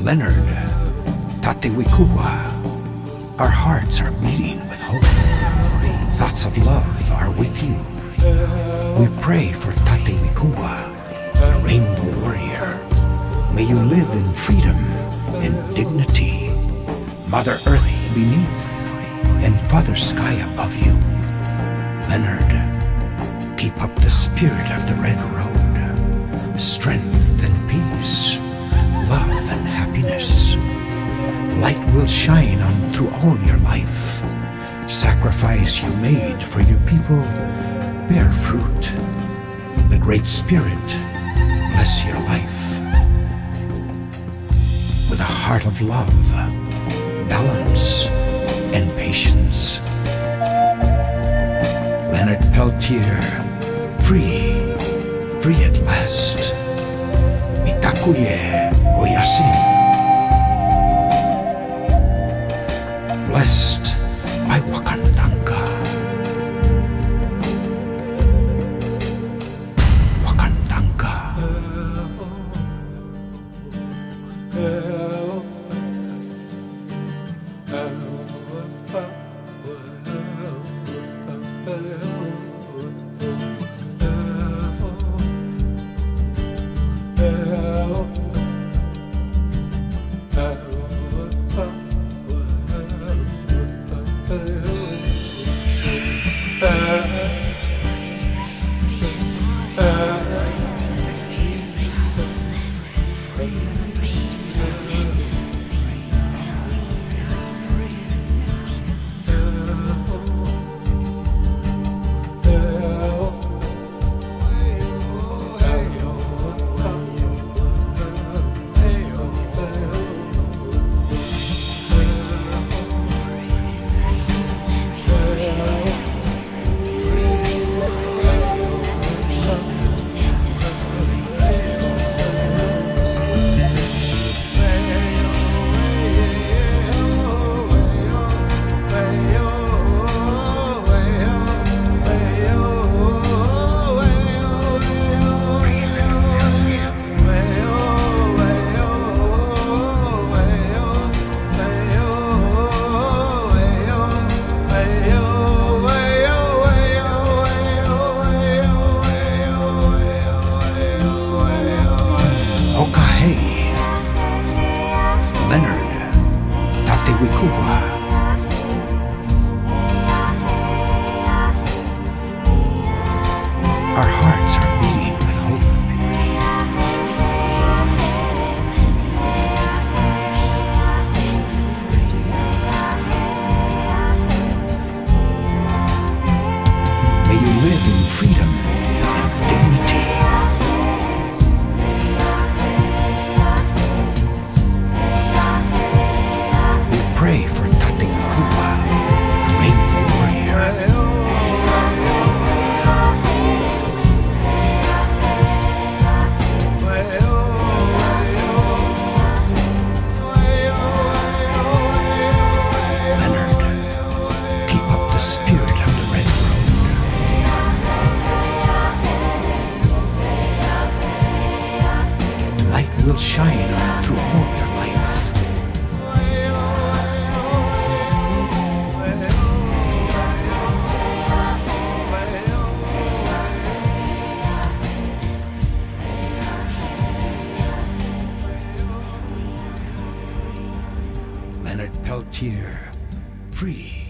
Leonard, Tatewikua, our hearts are beating with hope. Thoughts of love are with you. We pray for Tatewikua, the rainbow warrior. May you live in freedom and dignity. Mother Earth beneath and Father Sky above you. Leonard, keep up the spirit of the Red Road. Strength and peace, love and happiness. Light will shine on through all your life. Sacrifice you made for your people bear fruit. The Great Spirit bless your life. With a heart of love, balance, and patience. Leonard Peltier, free at last. Mitakuye Oyasin. Blessed by Wakandanga. Wakandanga. Leonard, Tatewikua. Our hearts are beating with hope. May you live in freedom and dignity. Pray for Tatewikua, the rainbow warrior. Leonard, keep up the spirit of the Red Road. Light will shine on through all your life. Leonard Peltier, free.